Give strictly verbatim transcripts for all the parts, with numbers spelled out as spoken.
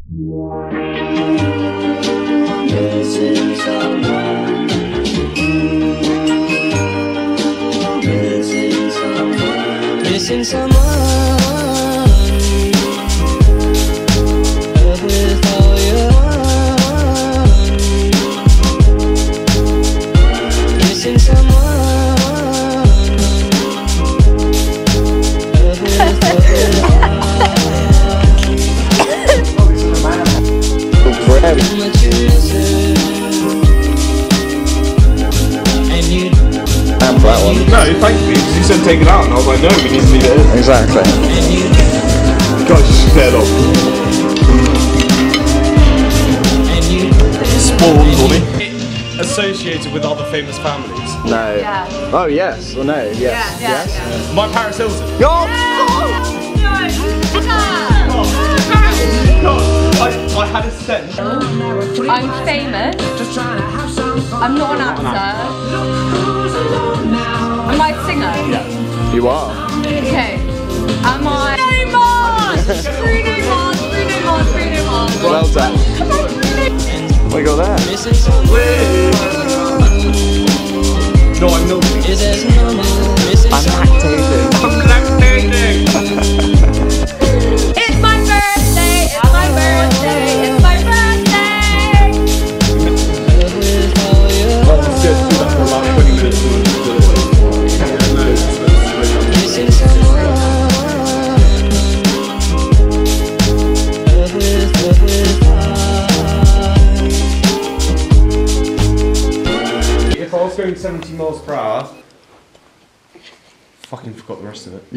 Missing someone. Missing someone. Missing someone. With all your heart. Missing someone. With all your heart. Forever. And that one. No, thank you, because you said take it out, and I was like, no, we need to leave it in. Exactly. Guys, just scared off. Spoiled on it. Associated with other famous families. No. Yeah. Oh, yes. Or no. Yes. Yeah, yeah, Yes. yeah. My Paris Hilton. Yo! I, I had a sense. I'm famous. I'm not an actor. Am I a singer? Yeah. You are. Okay. Am I? Bruno Mars! Bruno Mars! Bruno Mars! Bruno Mars! Well done. Come on, Bruno! What you got there? No, I'm not. I'm lactating. I'm lactating. It's my birthday! It's my birthday! It's my birthday! Well, let's just do that for about twenty minutes. If I was going seventy miles per hour, fucking forgot the rest of it.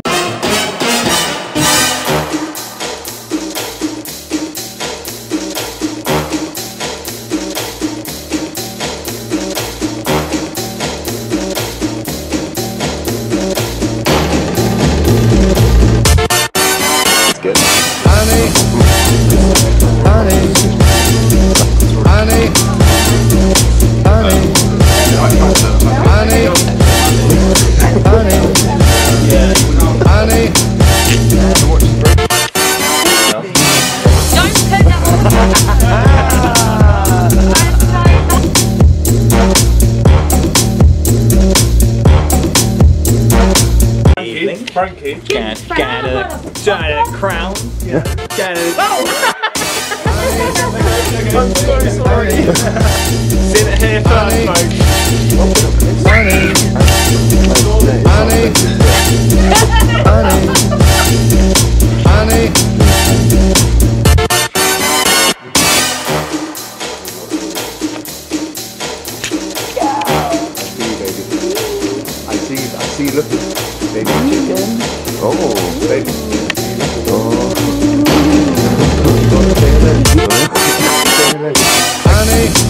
Good. Honey, honey, honey, honey, honey, honey, honey. Don't put that Frankie, Frankie. Get, get it, get it, crown. Yeah. Get it. Oh! I'm so sorry. Seen it here first, folks. Honey, honey, honey, honey. I see, I see you looking. Baby chicken. Oh, baby. Oh. Honey.